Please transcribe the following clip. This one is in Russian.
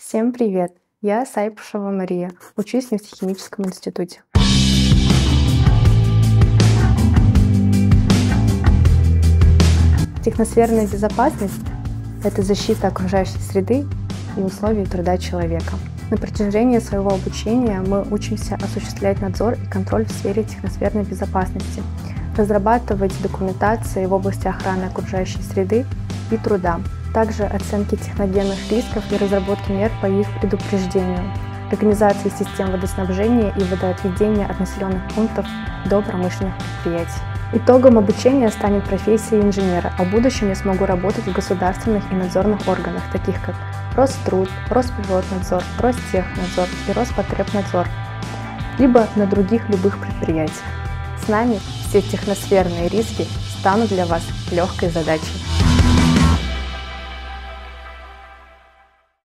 Всем привет! Я Сайпушева Мария, учусь в нефтехимическом институте. Техносферная безопасность — это защита окружающей среды и условий труда человека. На протяжении своего обучения мы учимся осуществлять надзор и контроль в сфере техносферной безопасности, разрабатывать документации в области охраны окружающей среды и труда, также оценки техногенных рисков и разработки мер по их предупреждению, организации систем водоснабжения и водоотведения от населенных пунктов до промышленных предприятий. Итогом обучения станет профессия инженера, а в будущем я смогу работать в государственных и надзорных органах, таких как Роструд, Росприроднадзор, Ростехнадзор и Роспотребнадзор, либо на других любых предприятиях. С нами все техносферные риски станут для вас легкой задачей.